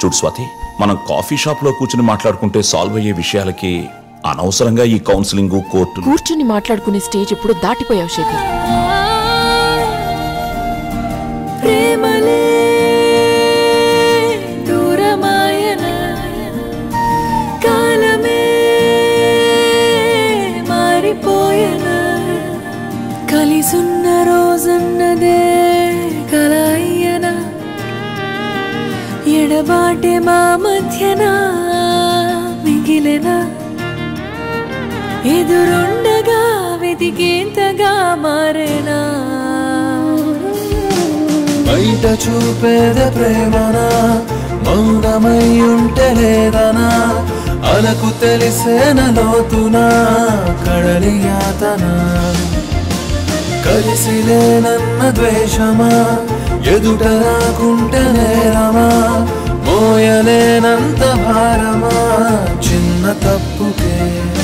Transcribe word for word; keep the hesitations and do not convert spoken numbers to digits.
చూడు స్వాతి, మనం coffee shop లో కూర్చుని మాట్లాడుకుంటే సాల్వ్ అయ్యే విషయాలకి అనవసరంగా ఈ కౌన్సిలింగ్ కోర్టు. కూర్చుని మాట్లాడుకునే స్టేజ్ ఇప్పుడు దాటిపోయావు శేఖర్. కలిసున్న రోజన్నదే కలయ్యనా, ఎడబాటే మా మధ్యన మిగిలిన, ఎదురుండగా వెతికేంతగా మారేనా. బయట చూపేద ప్రేమనా, మౌనమై ఉంటే లేదనా, అలకు తెలిసేన లోతునా కడలి యాతనా. కలిసిలేనన్న ద్వేషమా, ఎదుట రాకుంటే నేరమా, మోయలేనంత భారమా చిన్న తప్పుకే.